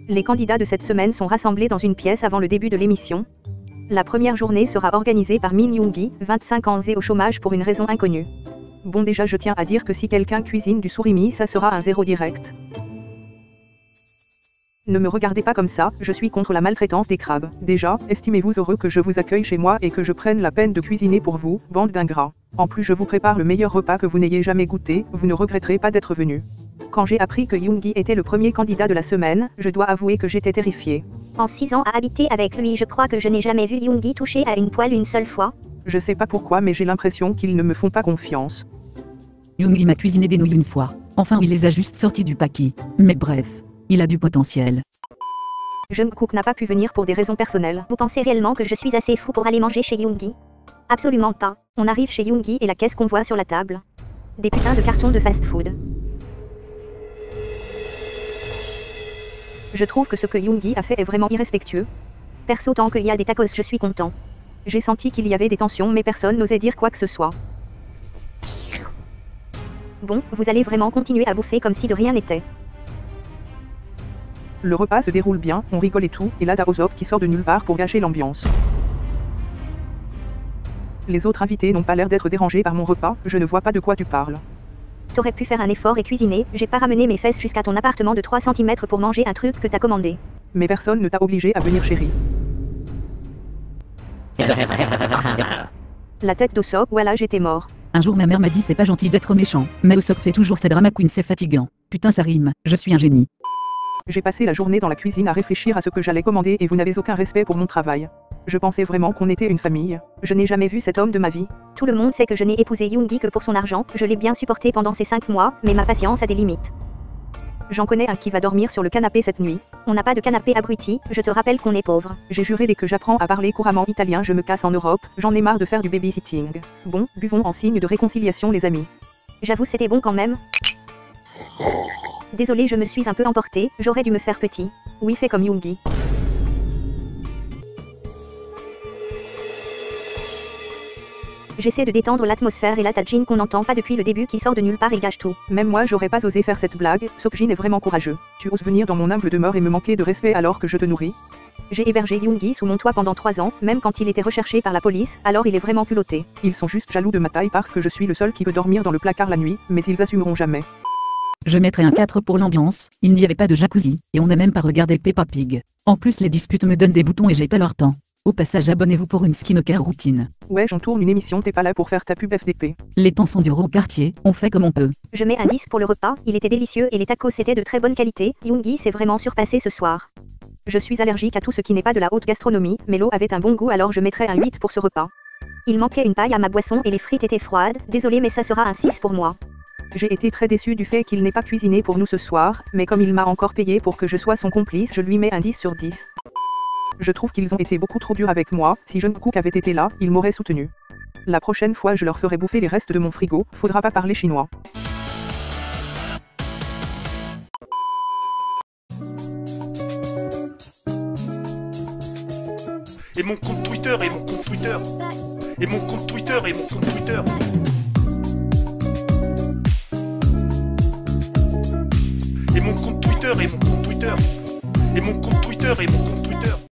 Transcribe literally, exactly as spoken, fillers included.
Les candidats de cette semaine sont rassemblés dans une pièce avant le début de l'émission. La première journée sera organisée par Min Yoongi, vingt-cinq ans et au chômage pour une raison inconnue. Bon, déjà je tiens à dire que si quelqu'un cuisine du surimi, ça sera un zéro direct. Ne me regardez pas comme ça, je suis contre la maltraitance des crabes. Déjà, estimez-vous heureux que je vous accueille chez moi et que je prenne la peine de cuisiner pour vous, bande d'ingrats. En plus, je vous prépare le meilleur repas que vous n'ayez jamais goûté, vous ne regretterez pas d'être venu. Quand j'ai appris que Yoongi était le premier candidat de la semaine, je dois avouer que j'étais terrifiée. En six ans à habiter avec lui, je crois que je n'ai jamais vu Yoongi toucher à une poêle une seule fois. Je sais pas pourquoi, mais j'ai l'impression qu'ils ne me font pas confiance. Yoongi m'a cuisiné des nouilles une fois. Enfin, il les a juste sorties du paquet. Mais bref, il a du potentiel. Jungkook n'a pas pu venir pour des raisons personnelles. Vous pensez réellement que je suis assez fou pour aller manger chez Yoongi? Absolument pas. On arrive chez Yoongi et la caisse qu'on voit sur la table. Des putains de cartons de fast-food. Je trouve que ce que Yoongi a fait est vraiment irrespectueux. Perso, tant qu'il y a des tacos, je suis content. J'ai senti qu'il y avait des tensions, mais personne n'osait dire quoi que ce soit. Bon, vous allez vraiment continuer à bouffer comme si de rien n'était. Le repas se déroule bien, on rigole et tout, et là Darozop qui sort de nulle part pour gâcher l'ambiance. Les autres invités n'ont pas l'air d'être dérangés par mon repas, je ne vois pas de quoi tu parles. T'aurais pu faire un effort et cuisiner, j'ai pas ramené mes fesses jusqu'à ton appartement de trois centimètres pour manger un truc que t'as commandé. Mais personne ne t'a obligé à venir, chérie. La tête d'Osop, voilà, j'étais mort. Un jour ma mère m'a dit c'est pas gentil d'être méchant, mais Osop fait toujours sa drama queen, c'est fatigant. Putain, ça rime, je suis un génie. J'ai passé la journée dans la cuisine à réfléchir à ce que j'allais commander et vous n'avez aucun respect pour mon travail. Je pensais vraiment qu'on était une famille. Je n'ai jamais vu cet homme de ma vie. Tout le monde sait que je n'ai épousé Yoongi que pour son argent, je l'ai bien supporté pendant ces cinq mois, mais ma patience a des limites. J'en connais un qui va dormir sur le canapé cette nuit. On n'a pas de canapé abruti, je te rappelle qu'on est pauvre. J'ai juré dès que j'apprends à parler couramment italien je me casse en Europe, j'en ai marre de faire du babysitting. Bon, buvons en signe de réconciliation les amis. J'avoue c'était bon quand même. Désolée, je me suis un peu emportée, j'aurais dû me faire petit. Oui, fais comme Yoongi. J'essaie de détendre l'atmosphère et la Tajin qu'on n'entend pas depuis le début qui sort de nulle part et gâche tout. Même moi j'aurais pas osé faire cette blague, Sokjin est vraiment courageux. Tu oses venir dans mon humble demeure et me manquer de respect alors que je te nourris? J'ai hébergé Yoongi sous mon toit pendant trois ans, même quand il était recherché par la police, alors il est vraiment culotté. Ils sont juste jaloux de ma taille parce que je suis le seul qui peut dormir dans le placard la nuit, mais ils assumeront jamais. Je mettrai un quatre pour l'ambiance, il n'y avait pas de jacuzzi, et on n'a même pas regardé Peppa Pig. En plus les disputes me donnent des boutons et j'ai pas leur temps. Au passage, abonnez-vous pour une skincare routine. Ouais, j'en tourne une émission, t'es pas là pour faire ta pub F D P. Les temps sont durs au quartier, on fait comme on peut. Je mets un dix pour le repas, il était délicieux et les tacos étaient de très bonne qualité, Yoongi s'est vraiment surpassé ce soir. Je suis allergique à tout ce qui n'est pas de la haute gastronomie, mais l'eau avait un bon goût alors je mettrais un huit pour ce repas. Il manquait une paille à ma boisson et les frites étaient froides, désolé mais ça sera un six pour moi. J'ai été très déçu du fait qu'il n'ait pas cuisiné pour nous ce soir, mais comme il m'a encore payé pour que je sois son complice, je lui mets un dix sur dix. Je trouve qu'ils ont été beaucoup trop durs avec moi, si Jungkook avait été là, il m'aurait soutenu. La prochaine fois je leur ferai bouffer les restes de mon frigo, faudra pas parler chinois. Et mon compte Twitter, et mon compte Twitter. Et mon compte Twitter, et mon compte Twitter. Et mon compte Twitter, et mon compte Twitter. Et mon compte Twitter, et mon compte Twitter.